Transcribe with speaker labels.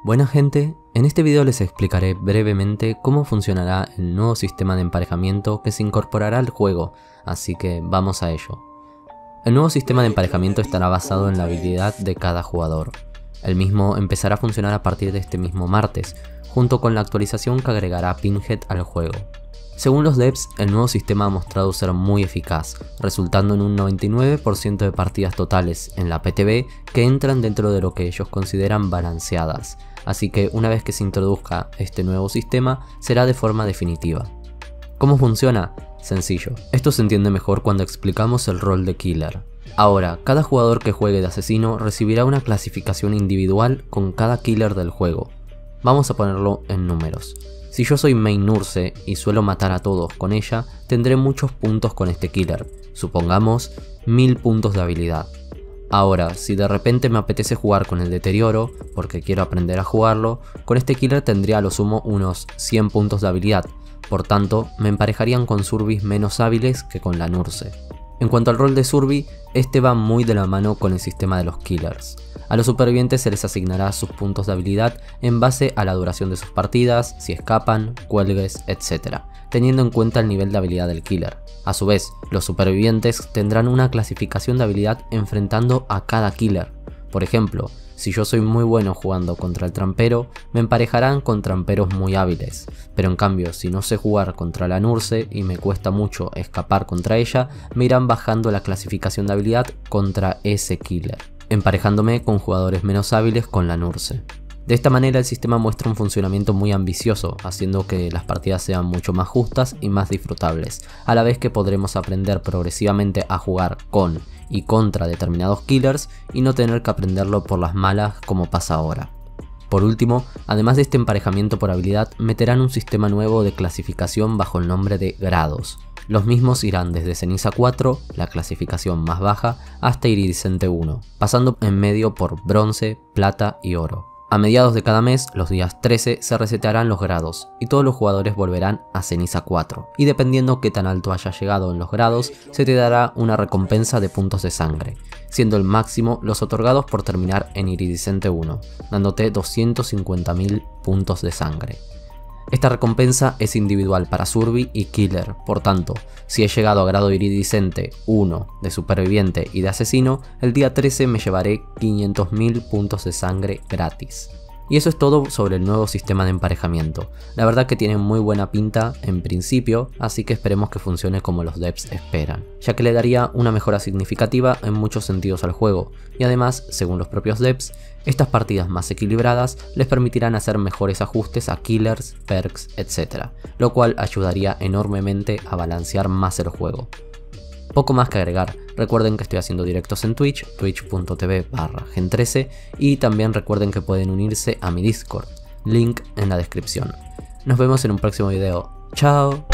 Speaker 1: Buena gente, en este video les explicaré brevemente cómo funcionará el nuevo sistema de emparejamiento que se incorporará al juego, así que vamos a ello. El nuevo sistema de emparejamiento estará basado en la habilidad de cada jugador. El mismo empezará a funcionar a partir de este mismo martes, junto con la actualización que agregará Pinhead al juego. Según los devs, el nuevo sistema ha mostrado ser muy eficaz, resultando en un 99% de partidas totales en la PTB que entran dentro de lo que ellos consideran balanceadas, así que una vez que se introduzca este nuevo sistema será de forma definitiva. ¿Cómo funciona? Sencillo, esto se entiende mejor cuando explicamos el rol de killer. Ahora, cada jugador que juegue de asesino recibirá una clasificación individual con cada killer del juego. Vamos a ponerlo en números. Si yo soy main Nurse y suelo matar a todos con ella, tendré muchos puntos con este killer, supongamos 1000 puntos de habilidad. Ahora, si de repente me apetece jugar con el deterioro, porque quiero aprender a jugarlo, con este killer tendría a lo sumo unos 100 puntos de habilidad, por tanto me emparejarían con Survis menos hábiles que con la Nurse. En cuanto al rol de Survi, este va muy de la mano con el sistema de los killers. A los supervivientes se les asignará sus puntos de habilidad en base a la duración de sus partidas, si escapan, cuelgues, etc., teniendo en cuenta el nivel de habilidad del killer. A su vez, los supervivientes tendrán una clasificación de habilidad enfrentando a cada killer. Por ejemplo, si yo soy muy bueno jugando contra el trampero, me emparejarán con tramperos muy hábiles, pero en cambio si no sé jugar contra la Nurse y me cuesta mucho escapar contra ella, me irán bajando la clasificación de habilidad contra ese killer, emparejándome con jugadores menos hábiles con la Nurse. De esta manera el sistema muestra un funcionamiento muy ambicioso, haciendo que las partidas sean mucho más justas y más disfrutables, a la vez que podremos aprender progresivamente a jugar con y contra determinados killers y no tener que aprenderlo por las malas como pasa ahora. Por último, además de este emparejamiento por habilidad, meterán un sistema nuevo de clasificación bajo el nombre de grados. Los mismos irán desde ceniza 4, la clasificación más baja, hasta iridiscente 1, pasando en medio por bronce, plata y oro. A mediados de cada mes, los días 13, se resetearán los grados y todos los jugadores volverán a ceniza 4, y dependiendo qué tan alto haya llegado en los grados, se te dará una recompensa de puntos de sangre, siendo el máximo los otorgados por terminar en iridiscente 1, dándote 250.000 puntos de sangre. Esta recompensa es individual para Survi y Killer, por tanto, si he llegado a grado iridiscente 1 de superviviente y de asesino, el día 13 me llevaré 500.000 puntos de sangre gratis. Y eso es todo sobre el nuevo sistema de emparejamiento. La verdad que tiene muy buena pinta en principio, así que esperemos que funcione como los devs esperan, ya que le daría una mejora significativa en muchos sentidos al juego, y además, según los propios devs, estas partidas más equilibradas les permitirán hacer mejores ajustes a killers, perks, etc., lo cual ayudaría enormemente a balancear más el juego. Poco más que agregar, recuerden que estoy haciendo directos en Twitch, twitch.tv/gen13, y también recuerden que pueden unirse a mi Discord, link en la descripción. Nos vemos en un próximo video, ¡chao!